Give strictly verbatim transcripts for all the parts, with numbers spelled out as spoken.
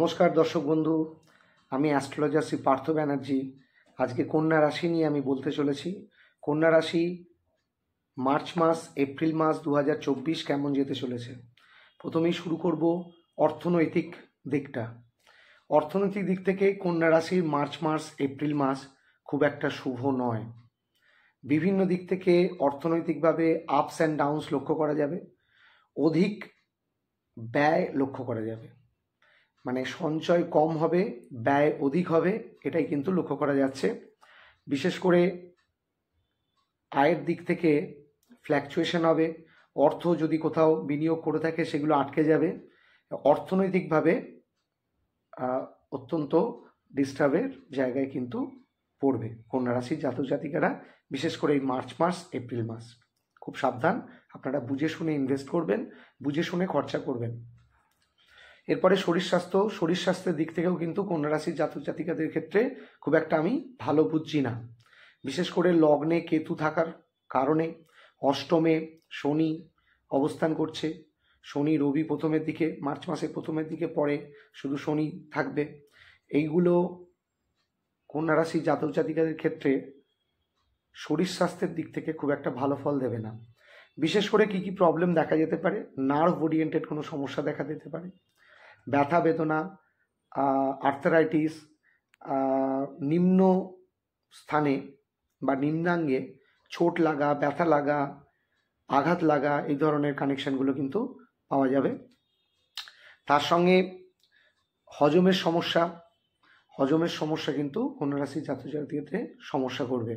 নমস্কার দর্শক বন্ধু, আমি অ্যাস্ট্রোলজার শ্রী পার্থ ব্যানার্জি। আজকে কন্যা রাশি নিয়ে আমি বলতে চলেছি। কন্যা রাশি মার্চ মাস এপ্রিল মাস দু হাজার চব্বিশ কেমন যেতে চলেছে। প্রথমেই শুরু করব অর্থনৈতিক দিকটা। অর্থনৈতিক দিক থেকে কন্যা রাশির মার্চ মাস এপ্রিল মাস খুব একটা শুভ নয়। বিভিন্ন দিক থেকে অর্থনৈতিকভাবে আপস অ্যান্ড ডাউনস লক্ষ্য করা যাবে। অধিক ব্যয় লক্ষ্য করা যাবে, মানে সঞ্চয় কম হবে, ব্যয় অধিক হবে, এটাই কিন্তু লক্ষ্য করা যাচ্ছে। বিশেষ করে আয়ের দিক থেকে ফ্ল্যাকচুয়েশন হবে। অর্থ যদি কোথাও বিনিয়োগ করে থাকে সেগুলো আটকে যাবে। অর্থনৈতিকভাবে অত্যন্ত ডিস্টার্বের জায়গায় কিন্তু পড়বে কন্যা রাশির জাতক জাতিকারা, বিশেষ করে এই মার্চ মাস এপ্রিল মাস। খুব সাবধান, আপনারা বুঝে শুনে ইনভেস্ট করবেন, বুঝে শুনে খরচা করবেন। এরপরে শরীর স্বাস্থ্য শরীর স্বাস্থ্যের দিক থেকেও কিন্তু কন্যা রাশির জাতক জাতিকাদের ক্ষেত্রে খুব একটা আমি ভালো বুঝছি না। বিশেষ করে লগ্নে কেতু থাকার কারণে অষ্টমে শনি অবস্থান করছে। শনি রবি প্রথমের দিকে, মার্চ মাসের প্রথমের দিকে, পরে শুধু শনি থাকবে। এইগুলো কন্যা রাশির জাতক জাতিকাদের ক্ষেত্রে শরীর স্বাস্থ্যের দিক থেকে খুব একটা ভালো ফল দেবে না। বিশেষ করে কি কি প্রবলেম দেখা যেতে পারে, নার্ভ ওরিয়েন্টেড কোনো সমস্যা দেখা দিতে পারে, ব্যথা বেদনা, আর্থারাইটিস, নিম্ন স্থানে বা নিম্নাঙ্গে চোট লাগা, ব্যথা লাগা, আঘাত লাগা, এই ধরনের কানেকশানগুলো কিন্তু পাওয়া যাবে। তার সঙ্গে হজমের সমস্যা হজমের সমস্যা কিন্তু কন্যা রাশির জাতক জাতিকাদের সমস্যা করবে।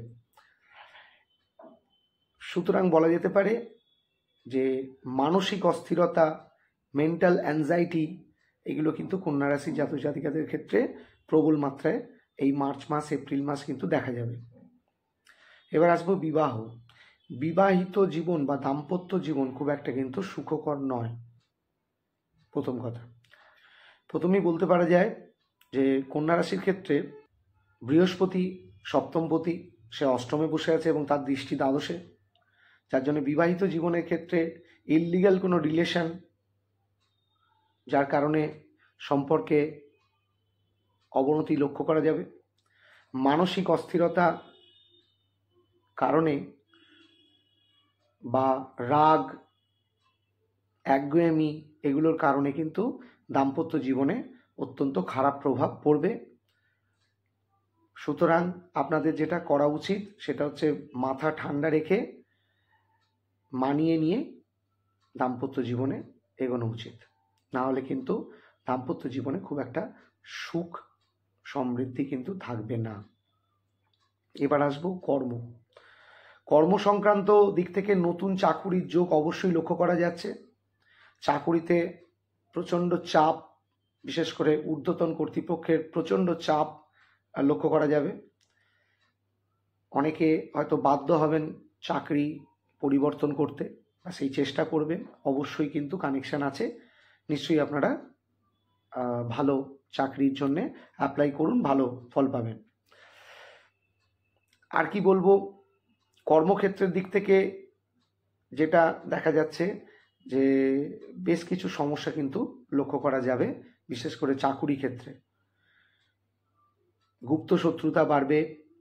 সুতরাং বলা যেতে পারে যে মানসিক অস্থিরতা, মেন্টাল অ্যাংজাইটি, এগুলো কিন্তু কন্যা রাশির জাতক জাতিকাদের ক্ষেত্রে প্রবল মাত্রায় এই মার্চ মাস এপ্রিল মাস কিন্তু দেখা যাবে। এবার আসবো বিবাহ। বিবাহিত জীবন বা দাম্পত্য জীবন খুব একটা কিন্তু সুখকর নয়। প্রথম কথা, প্রথমেই বলতে পারা যায় যে কন্যা রাশির ক্ষেত্রে বৃহস্পতি সপ্তমপতি, সে অষ্টমে বসে আছে এবং তার দৃষ্টি দ্বাদশে, যার জন্য বিবাহিত জীবনের ক্ষেত্রে ইললিগাল কোনো রিলেশন, যার কারণে সম্পর্কে অবনতি লক্ষ্য করা যাবে। মানসিক অস্থিরতা কারণে বা রাগ, একগুঁয়েমি, এগুলোর কারণে কিন্তু দাম্পত্য জীবনে অত্যন্ত খারাপ প্রভাব পড়বে। সুতরাং আপনাদের যেটা করা উচিত সেটা হচ্ছে মাথা ঠান্ডা রেখে মানিয়ে নিয়ে দাম্পত্য জীবনে এগোনো উচিত। না হলে কিন্তু দাম্পত্য জীবনে খুব একটা সুখ সমৃদ্ধি কিন্তু থাকবে না। এবার আসবো কর্ম। কর্ম সংক্রান্ত দিক থেকে নতুন চাকুরির যোগ অবশ্যই লক্ষ্য করা যাচ্ছে। চাকুরিতে প্রচণ্ড চাপ, বিশেষ করে ঊর্ধ্বতন কর্তৃপক্ষের প্রচণ্ড চাপ লক্ষ্য করা যাবে। অনেকে হয়তো বাধ্য হবেন চাকরি পরিবর্তন করতে, বা সেই চেষ্টা করবেন। অবশ্যই কিন্তু কানেকশান আছে, নিশ্চয়ই আপনারা ভালো চাকরির জন্যে অ্যাপ্লাই করুন, ভালো ফল পাবেন। আর কি বলবো, কর্মক্ষেত্রের দিক থেকে যেটা দেখা যাচ্ছে যে বেশ কিছু সমস্যা কিন্তু লক্ষ্য করা যাবে, বিশেষ করে চাকুরি ক্ষেত্রে। গুপ্ত শত্রুতা বাড়বে,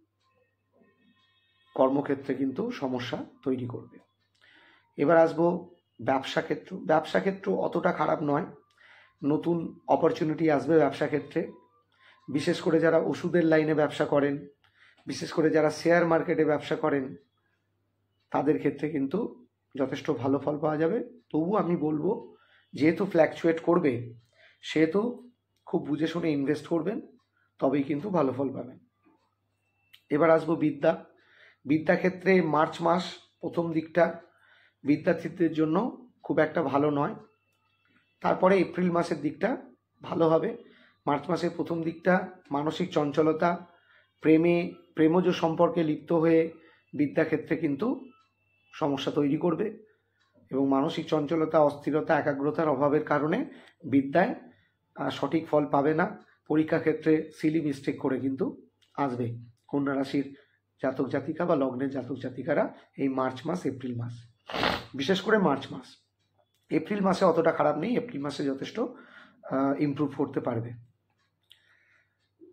কর্মক্ষেত্রে কিন্তু সমস্যা তৈরি করবে। এবার আসবো ব্যবসা ক্ষেত্র। ব্যবসা ক্ষেত্র অতটা খারাপ নয়, নতুন অপরচুনিটি আসবে ব্যবসা ক্ষেত্রে। বিশেষ করে যারা ওষুধের লাইনে ব্যবসা করেন, বিশেষ করে যারা শেয়ার মার্কেটে ব্যবসা করেন, তাদের ক্ষেত্রে কিন্তু যথেষ্ট ভালো ফল পাওয়া যাবে। তবু আমি বলবো, যেহেতু ফ্ল্যাকচুয়েট করবে সেহেতু খুব বুঝে শুনে ইনভেস্ট করবেন, তবেই কিন্তু ভালো ফল পাবেন। এবার আসবো বিদ্যা। বিদ্যাক্ষেত্রে মার্চ মাস প্রথম দিকটা বিদ্যার্থীদের জন্য খুব একটা ভালো নয়। তারপরে এপ্রিল মাসের দিকটা ভালো হবে। মার্চ মাসের প্রথম দিকটা মানসিক চঞ্চলতা, প্রেমে প্রেমজ সম্পর্কে লিপ্ত হয়ে বিদ্যাক্ষেত্রে কিন্তু সমস্যা তৈরি করবে, এবং মানসিক চঞ্চলতা, অস্থিরতা, একাগ্রতার অভাবের কারণে বিদ্যায় সঠিক ফল পাবে না। পরীক্ষা ক্ষেত্রে সিলি মিস্টেক করে কিন্তু আসবে কন্যা রাশির জাতক জাতিকা বা লগ্নের জাতক জাতিকারা এই মার্চ মাস এপ্রিল মাস, বিশেষ করে মার্চ মাস। এপ্রিল মাসে অতটা খারাপ নেই, এপ্রিল মাসে যথেষ্ট ইমপ্রুভ করতে পারবে।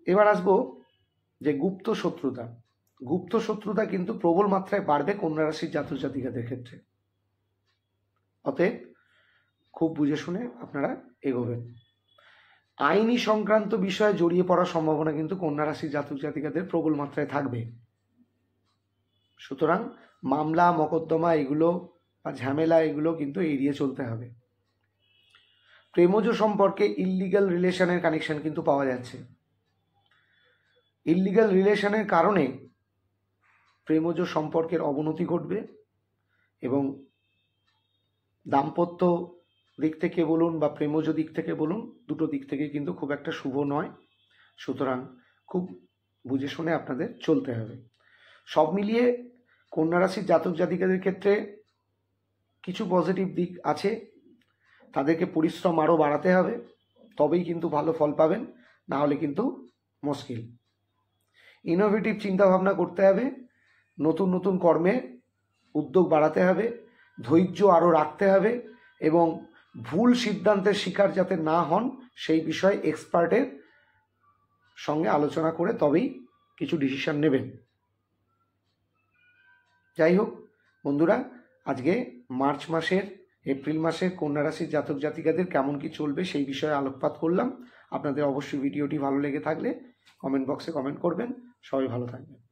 এবার আসবো যে গুপ্ত শত্রুতা। গুপ্ত শত্রুতা কিন্তু প্রবল মাত্রায় বাড়বে কন্যা রাশির জাতক জাতিকাদের ক্ষেত্রে। অতএব খুব বুঝে শুনে আপনারা এগোবেন। আইনি সংক্রান্ত বিষয়ে জড়িয়ে পড়ার সম্ভাবনা কিন্তু কন্যা রাশির জাতক জাতিকাদের প্রবল মাত্রায় থাকবে। সুতরাং মামলা মকদ্দমা এগুলো বা ঝামেলা এগুলো কিন্তু এড়িয়ে চলতে হবে। প্রেমজ সম্পর্কে ইললিগাল রিলেশনের কানেকশন কিন্তু পাওয়া যাচ্ছে। ইললিগাল রিলেশনের কারণে প্রেমজ সম্পর্কের অবনতি ঘটবে এবং দাম্পত্য দিক থেকে বলুন বা প্রেমজ দিক থেকে বলুন, দুটো দিক থেকে কিন্তু খুব একটা শুভ নয়। সুতরাং খুব বুঝে শুনে আপনাদের চলতে হবে। সব মিলিয়ে কন্যা রাশির জাতক জাতিকাদের ক্ষেত্রে কিছু পজিটিভ দিক আছে, তাদেরকে পরিশ্রম আরও বাড়াতে হবে, তবেই কিন্তু ভালো ফল পাবেন, না হলে কিন্তু মুশকিল। ইনোভেটিভ চিন্তাভাবনা করতে হবে, নতুন নতুন কর্মে উদ্যোগ বাড়াতে হবে, ধৈর্য আরও রাখতে হবে এবং ভুল সিদ্ধান্তের শিকার যাতে না হন সেই বিষয়ে এক্সপার্টের সঙ্গে আলোচনা করে তবেই কিছু ডিসিশন নেবেন। যাই হোক বন্ধুরা, আজকে মার্চ মাসের এপ্রিল মাসের কন্যা রাশির জাতক জাতিকাদের কেমন কি চলবে সেই বিষয়ে আলোকপাত করলাম। আপনাদের অবশ্যই ভিডিওটি ভালো লেগে থাকলে কমেন্ট বক্সে কমেন্ট করবেন। সবাই ভালো থাকবেন।